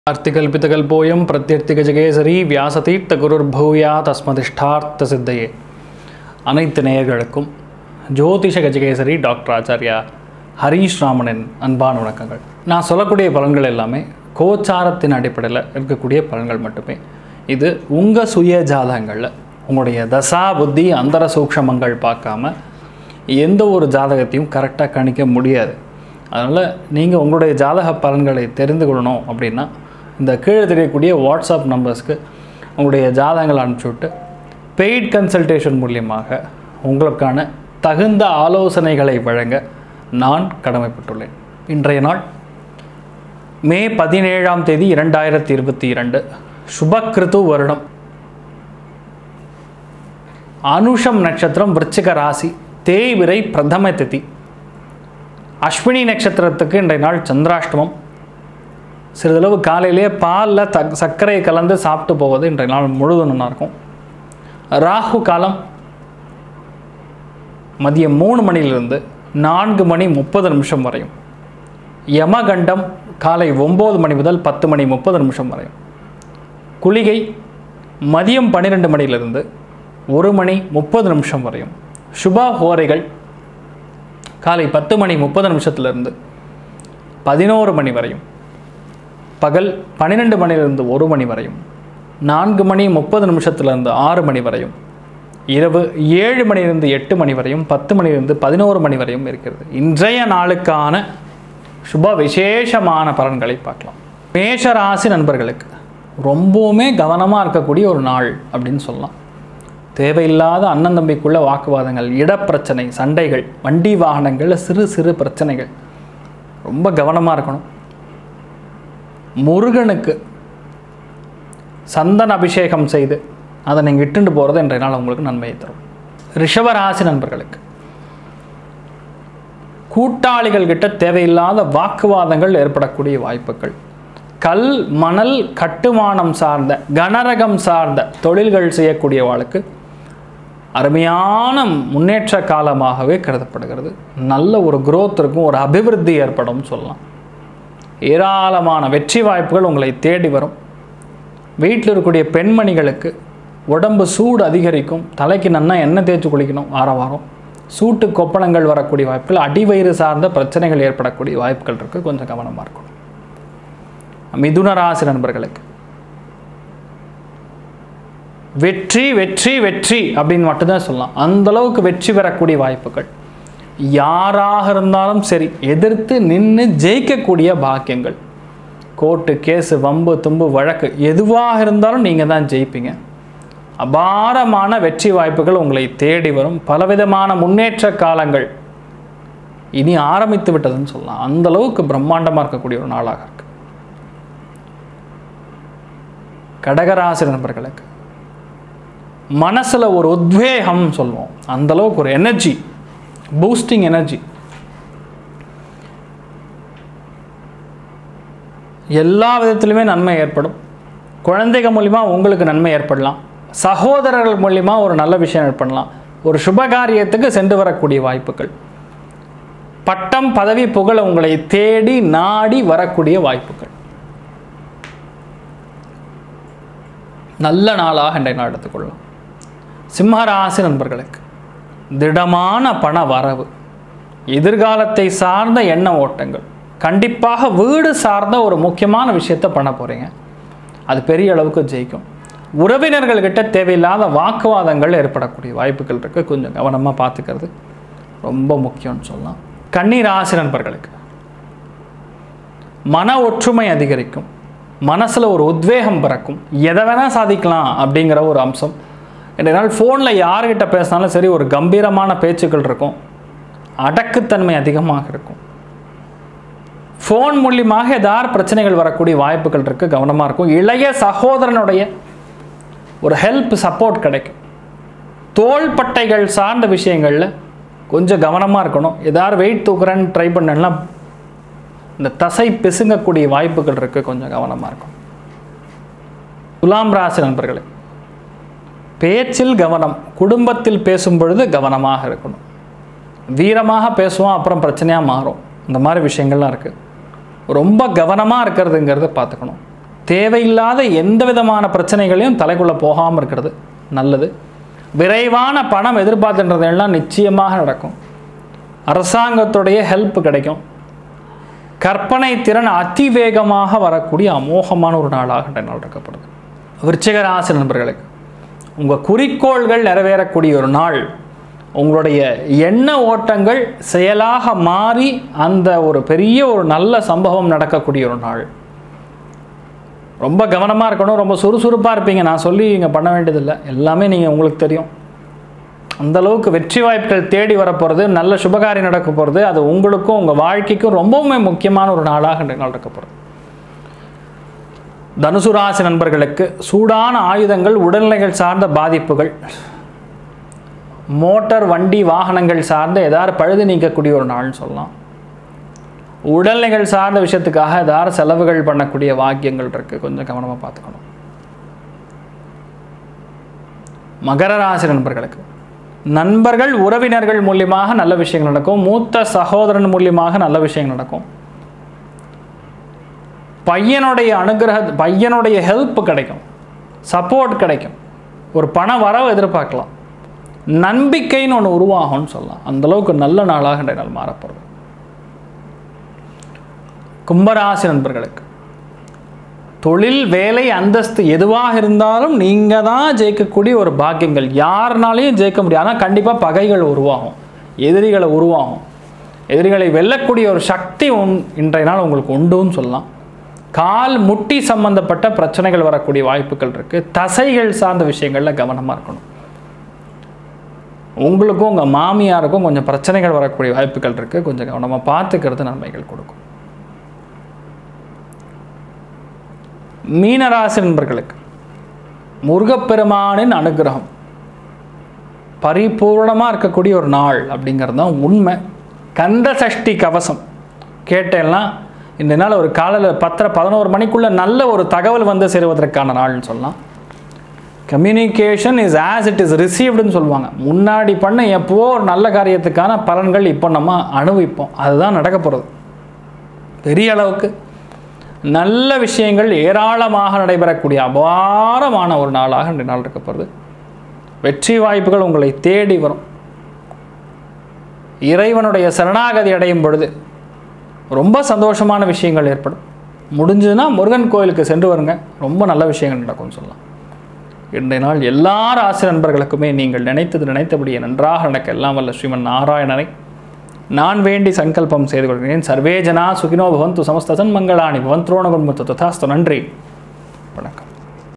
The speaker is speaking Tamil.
अर्तिकल्पितकल्पोऽयं प्रत्यर्थिगजकेसरी व्यासतीर्थगुरुर्भूयात् तस्मदिष्टार्थसिद्धये அனைத்து நேயர்களுக்கும் ஜோதிஷ கஜகேசரி டாக்டர் ஆச்சாரியா ஹரீஷ் ராமனின் அன்பான வணக்கங்கள். நான் சொல்லக்கூடிய பலன்கள் எல்லாமே கோச்சாரத்தின் அடிப்படையில் இருக்கக்கூடிய பலன்கள் மட்டுமே. இது உங்கள் சுய ஜாதகங்களில் உங்களுடைய தசா புத்தி அந்தர சூக்ஷமங்கள் பார்க்காம எந்த ஒரு ஜாதகத்தையும் கரெக்டாக கணிக்க முடியாது. அதனால் நீங்கள் உங்களுடைய ஜாதக பலன்களை தெரிந்து கொள்ளணும் அப்படின்னா இந்த கீழே தெரியக்கூடிய வாட்ஸ்அப் நம்பர்ஸ்க்கு உங்களுடைய ஜாதகங்களை அனுப்பிச்சுவிட்டு பெய்ட் கன்சல்டேஷன் மூலியமாக உங்களுக்கான தகுந்த ஆலோசனைகளை வழங்க நான் கடமைப்பட்டுள்ளேன். இன்றைய நாள் மே 17ஆம் தேதி 2022 சுபக்கிருது வருடம், அனுஷம் நட்சத்திரம், விருச்சிக ராசி, தேய்பிறை பிரதம திதி, அஸ்வினி நட்சத்திரத்துக்கு இன்றைய நாள் சந்திராஷ்டமம். சிறிதளவு காலையிலேயே பாலில் சர்க்கரை கலந்து சாப்பிட்டு போவது இன்றைய நாள் முழுவதும் நல்லாயிருக்கும். ராகு காலம் மதியம் 3 மணியிலிருந்து 4:30 வரையும். யமகண்டம் காலை 9 மணி முதல் 10:30 வரையும். குளிகை மதியம் 12 மணியிலிருந்து 1:30 வரையும். சுப ஹோரைகள் காலை 10:30 11 மணி வரையும். பகல் 12 மணியிலிருந்து 1 மணி வரையும். 4:30 6 மணி வரையும். இரவு 7 மணியிலிருந்து 8 மணி வரையும். 10 மணியிலிருந்து 11 மணி வரையும் இருக்கிறது. இன்றைய நாளுக்கான சுப விசேஷமான பலன்களை பார்க்கலாம். மேஷராசி நண்பர்களுக்கு ரொம்பவுமே கவனமாக இருக்கக்கூடிய ஒரு நாள் அப்படின்னு சொல்லலாம். தேவையில்லாத அண்ணன் தம்பிக்குள்ள வாக்குவாதங்கள், இடப்பிரச்சனை, சண்டைகள், வண்டி வாகனங்களில் சிறு சிறு பிரச்சனைகள், ரொம்ப கவனமாக இருக்கணும். முருகனுக்கு சந்தன அபிஷேகம் செய்து அதை நீங்கள் இட்டுண்டு போகிறது இன்றைய நாள் உங்களுக்கு நன்மையை தரும். ரிஷபராசி நண்பர்களுக்கு கூட்டாளிகள் கிட்ட தேவையில்லாத வாக்குவாதங்கள் ஏற்படக்கூடிய வாய்ப்புகள். கல் மணல் கட்டுமானம் சார்ந்த கனரகம் சார்ந்த தொழில்கள் செய்யக்கூடிய வாழ்க்கை அருமையான முன்னேற்ற காலமாகவே கருதப்படுகிறது. நல்ல ஒரு growth இருக்கும், ஒரு அபிவிருத்தி ஏற்படும் சொல்லலாம். ஏராளமான வெற்றி வாய்ப்புகள் உங்களை தேடி வரும். வீட்டில் இருக்கக்கூடிய பெண்மணிகளுக்கு உடம்பு சூடு அதிகரிக்கும். தலைக்கு நன்னா எண்ணெய் தேய்ச்சி குளிக்கணும். வாரம் சூட்டு கொப்பளங்கள் வரக்கூடிய வாய்ப்புகள், அடிவயிறு சார்ந்த பிரச்சனைகள் ஏற்படக்கூடிய வாய்ப்புகள் இருக்குது. கொஞ்சம் கவனமாக இருக்கணும். மிதுன ராசி நண்பர்களுக்கு வெற்றி வெற்றி வெற்றி அப்படின்னு மட்டும்தான் சொல்லலாம். அந்தளவுக்கு வெற்றி பெறக்கூடிய வாய்ப்புகள். யாராக இருந்தாலும் சரி எதிர்த்து நின்று ஜெயிக்கக்கூடிய பாக்கியங்கள். கோர்ட்டு கேஸு வம்பு தும்பு வழக்கு எதுவாக இருந்தாலும் நீங்கள் தான் ஜெயிப்பீங்க. அபாரமான வெற்றி வாய்ப்புகள் உங்களை தேடி வரும். பலவிதமான முன்னேற்ற காலங்கள் இனி ஆரம்பித்து விட்டதுன்னு சொல்லலாம். அந்தளவுக்கு பிரம்மாண்டமாக இருக்கக்கூடிய ஒரு நாளாக இருக்கு. கடகராசி நண்பர்களுக்கு மனசில் ஒரு உத்வேகம் சொல்லுவோம். அந்தளவுக்கு ஒரு எனர்ஜி, பூஸ்டிங் எனர்ஜி. எல்லா விதத்திலுமே நன்மை ஏற்படும். குழந்தைகள் மூலிமா உங்களுக்கு நன்மை ஏற்படலாம். சகோதரர்கள் மூலிமா ஒரு நல்ல விஷயம் ஏற்படலாம். ஒரு சுபகாரியத்துக்கு சென்று வரக்கூடிய வாய்ப்புகள். பட்டம் பதவி புகழ் உங்களை தேடி நாடி வரக்கூடிய வாய்ப்புகள். நல்ல நாளாக இன்றைய நாள் எடுத்துக்கொள்ளலாம். சிம்மராசி நண்பர்களுக்கு திடமான பண வரவு, எதிர்காலத்தை சார்ந்த எண்ண ஓட்டங்கள். கண்டிப்பாக வீடு சார்ந்த ஒரு முக்கியமான விஷயத்தை பண்ண போகிறீங்க. அது பெரிய அளவுக்கு ஜெயிக்கும். உறவினர்கள்கிட்ட தேவையில்லாத வாக்குவாதங்கள் ஏற்படக்கூடிய வாய்ப்புகள் இருக்குது. கொஞ்சம் கவனமாக பார்த்துக்கிறது ரொம்ப முக்கியம்னு சொல்லலாம். கன்னிராசி நண்பர்களுக்கு மன ஒற்றுமை அதிகரிக்கும். மனசில் ஒரு உத்வேகம் பிறக்கும். எதை வேணால் சாதிக்கலாம் அப்படிங்கிற ஒரு அம்சம். இதனால் ஃபோனில் யார்கிட்ட பேசினாலும் சரி ஒரு கம்பீரமான பேச்சுக்கள் இருக்கும். அடக்குத்தன்மை அதிகமாக இருக்கும். ஃபோன் மூலியமாக ஏதாவது பிரச்சனைகள் வரக்கூடிய வாய்ப்புகள் இருக்குது. கவனமாக இருக்கும். இளைய சகோதரனுடைய ஒரு ஹெல்ப் சப்போர்ட் கிடைக்கும். தோள்பட்டைகள் சார்ந்த விஷயங்களில் கொஞ்சம் கவனமாக இருக்கணும். ஏதாவது வெயிட் தூக்குறேன்னு ட்ரை பண்ணலாம், இந்த தசை பிசுங்கக்கூடிய வாய்ப்புகள் இருக்குது. கொஞ்சம் கவனமாக இருக்கும். துலாம் ராசி நண்பர்களே, பேச்சில் கவனம். குடும்பத்தில் பேசும் பொழுது கவனமாக இருக்கணும். வீரமாக பேசுவோம், அப்புறம் பிரச்சனையாக மாறும். இந்த மாதிரி விஷயங்கள்லாம் இருக்குது. ரொம்ப கவனமாக இருக்கிறதுங்கிறத பார்த்துக்கணும். தேவையில்லாத எந்த விதமான பிரச்சனைகளையும் தலைக்குள்ளே போகாமல் இருக்கிறது நல்லது. விரைவான பணம் எதிர்பார்த்துன்றதெல்லாம் நிச்சயமாக நடக்கும். அரசாங்கத்துடைய ஹெல்ப் கிடைக்கும். கற்பனை திறன் அதிவேகமாக வரக்கூடிய அமோகமான ஒரு நாளாக இந்த நாள் இருக்கப்படுது. விருச்சிக ராசி நண்பர்களுக்கு உங்கள் குறிக்கோள்கள் நிறைவேறக்கூடிய ஒரு நாள். உங்களுடைய எண்ண ஓட்டங்கள் செயலாக மாறி அந்த ஒரு பெரிய ஒரு நல்ல சம்பவம் நடக்கக்கூடிய ஒரு நாள். ரொம்ப கவனமாக இருக்கணும். ரொம்ப சுறுசுறுப்பாக இருப்பீங்க. நான் சொல்லி இங்கே பண்ண வேண்டியதில்லை, எல்லாமே நீங்கள் உங்களுக்கு தெரியும். அந்தளவுக்கு வெற்றி வாய்ப்புகள் தேடி வரப்போகிறது, நல்ல சுபகாரியம் நடக்க போகிறது. அது உங்களுக்கும் உங்கள் வாழ்க்கைக்கும் ரொம்பவுமே முக்கியமான ஒரு நாளாக இந்த நாள் இருக்க போகிறது. தனுசு ராசி நண்பர்களுக்கு சூடான ஆயுதங்கள், உடல்நிலைகள் சார்ந்த பாதிப்புகள், மோட்டார் வண்டி வாகனங்கள் சார்ந்த ஏதாவது பழுது நீக்கக்கூடிய ஒரு நாள்னு சொல்லலாம். உடல்நிலைகள் சார்ந்த விஷயத்துக்காக ஏதாவது செலவுகள் பண்ணக்கூடிய வாக்கியங்கள் இருக்குது, கொஞ்சம் கவனமாக பார்த்துக்கணும். மகர ராசி நண்பர்களுக்கு நண்பர்கள் உறவினர்கள் மூலியமாக நல்ல விஷயங்கள் நடக்கும். மூத்த சகோதரன் மூலியமாக நல்ல விஷயங்கள் நடக்கும். பையனுடைய ஹெல்ப் கிடைக்கும், சப்போர்ட் கிடைக்கும். ஒரு பண வரவு எதிர்பார்க்கலாம். நம்பிக்கைன்னு ஒன்று உருவாகும்னு சொல்லலாம். அந்தளவுக்கு நல்ல நாளாக இன்றைய நாள் மாறப்படுறது. கும்பராசி நண்பர்களுக்கு தொழில், வேலை, அந்தஸ்து எதுவாக இருந்தாலும் நீங்கள் தான் ஜெயிக்கக்கூடிய ஒரு பாக்கியங்கள். யாருனாலையும் ஜெயிக்க முடியாது. ஆனால் கண்டிப்பாக பகைகள் உருவாகும், எதிரிகளை உருவாகும். எதிரிகளை வெல்லக்கூடிய ஒரு சக்தி இன்றைய நாள் உங்களுக்கு உண்டுன்னு சொல்லலாம். கால் முட்டி சம்பந்தப்பட்ட பிரச்சனைகள் வரக்கூடிய வாய்ப்புகள் இருக்குது. தசைகள் சார்ந்த விஷயங்களில் கவனமாக இருக்கணும். உங்களுக்கும் உங்கள் மாமியாருக்கும் கொஞ்சம் பிரச்சனைகள் வரக்கூடிய வாய்ப்புகள் இருக்குது. கொஞ்சம் கவனமாக பார்த்துக்கிறது நன்மைகள் கொடுக்கும். மீனராசி நண்பர்களுக்கு முருகப்பெருமானின் அனுகிரகம் பரிபூர்ணமாக இருக்கக்கூடிய ஒரு நாள் அப்படிங்கிறது தான் உண்மை. கந்த சஷ்டி கவசம் கேட்டேன்னா இந்த நாள் ஒரு காலையில் 10-11 மணிக்குள்ளே நல்ல ஒரு தகவல் வந்து சேருவதற்கான நாள்னு சொல்லலாம். Communication is as it is ரிசீவ்டுன்னு சொல்லுவாங்க. முன்னாடி பண்ண எப்போ ஒரு நல்ல காரியத்துக்கான பலன்கள் இப்போ நம்ம அனுபவிப்போம். அதுதான் நடக்க போகிறது. பெரிய அளவுக்கு நல்ல விஷயங்கள் ஏராளமாக நடைபெறக்கூடிய அபாரமான ஒரு நாளாக இந்த நாள் இருக்க போகிறது. வெற்றி வாய்ப்புகள் உங்களை தேடி வரும். இறைவனுடைய சரணாகதி அடையும் பொழுது ரொம்ப சந்தோஷமான விஷயங்கள் ஏற்படும். முடிஞ்சதுன்னா முருகன் கோயிலுக்கு சென்று வருங்க, ரொம்ப நல்ல விஷயங்கள் நடக்கும்னு சொல்லலாம். இன்றைய நாள் எல்லா ராசி நண்பர்களுக்குமே நீங்கள் நினைத்தபடியே நன்றாக நடக்க எல்லாம் வல்ல ஸ்ரீமன் நாராயணனை நான் வேண்டி சங்கல்பம் செய்து கொள்கிறேன். சர்வே ஜனா சுகினோ பவந்து, சமஸ்த சன்மங்களானி பவந்த்ரோண குண்முத்து ததாஸ்து. நன்றி, வணக்கம்.